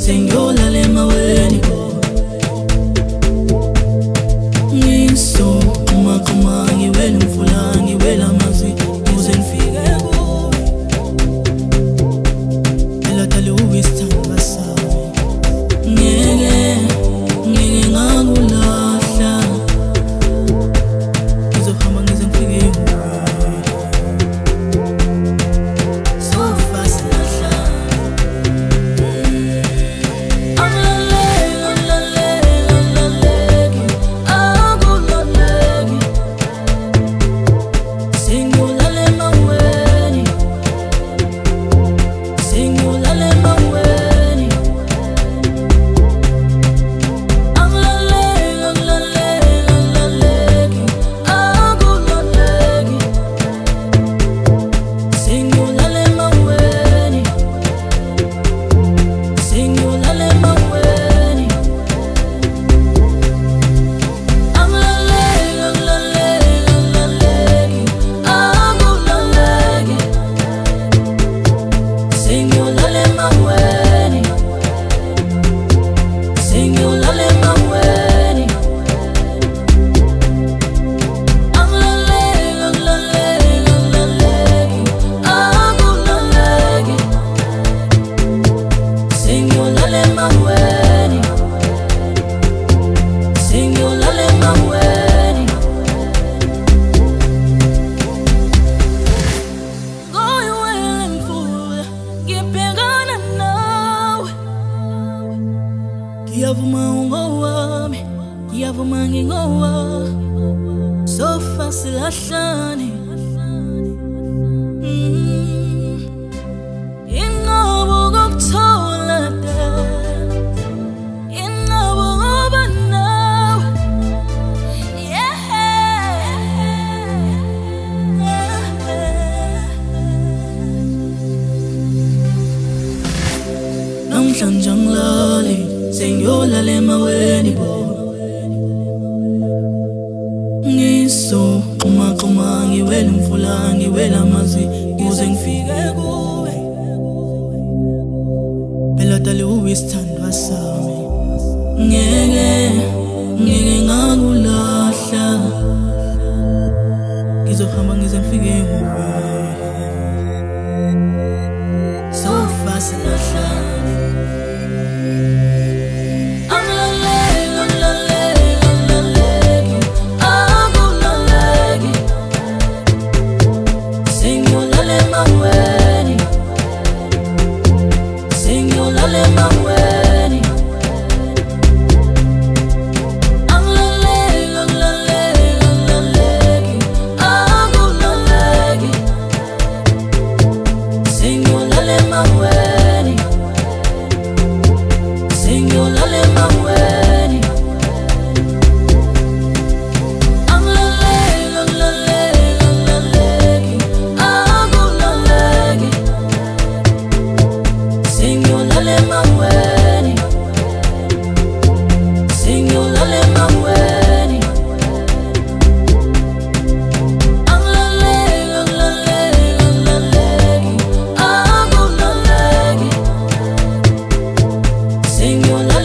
sengiyolala emaweni bo. Ngiso umaqhuma ngiwela umfula ngiwela amazwi kuze ngifike kuwe. Phela dale uwisithanda sami. Ngeke ngakulahla. Ngizohamba ngize ngifike kuwe. So fast lahla. Ngiyavuma ungowami, ngiyavuma ngingowa. Sofa silahlane. Inqobo kokuthola da. Inqobo ngoba nawe. Namhlanje ngilale sengiyolala emaweni bo. Ngiso xuma ngiwela umfula ngiwela amazwi kuze ngifike kuwe. Phela dale uwisithandwa sami. Ngeke ngakulahla. Ngizohamba ngize ngifike kuwe. So fast lahla. Sing your